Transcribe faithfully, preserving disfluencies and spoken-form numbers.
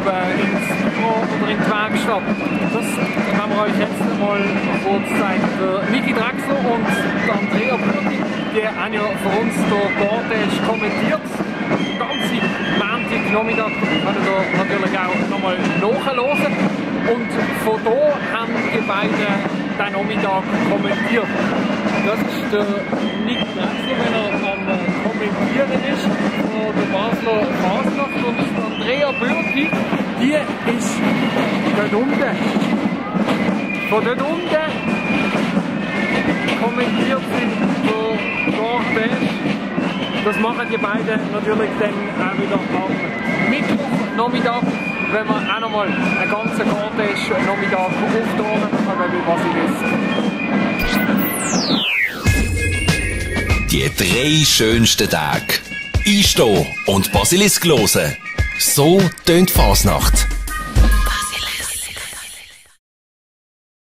äh, ins Mikro oder in die Werkstatt. Das werden wir euch jetzt mal kurz zeigen. Der Niki Drechsler und der Andrea Bürti, die haben ja für uns den Cortège kommentiert. Den ganzen Montagnachmittag können wir natürlich auch nochmal nachhören. Und von da haben die beiden den Nachmittag kommentiert. Das ist der Niki Drechsler, wenn er am Kommentieren ist, von der Basler Fasnacht. Und Andrea Bürti, die ist dort unten. Von dort unten kommentiert sie der Cortège. Das machen die beiden natürlich dann auch wieder am Mittwochnachmittag, wenn wir auch nochmal einen ganzen Cortège-Nachmittag auftauchen, aber wie Basilisk. Die drei schönsten Tage. Einstehen und Basilisk hören. So tönt Fasnacht.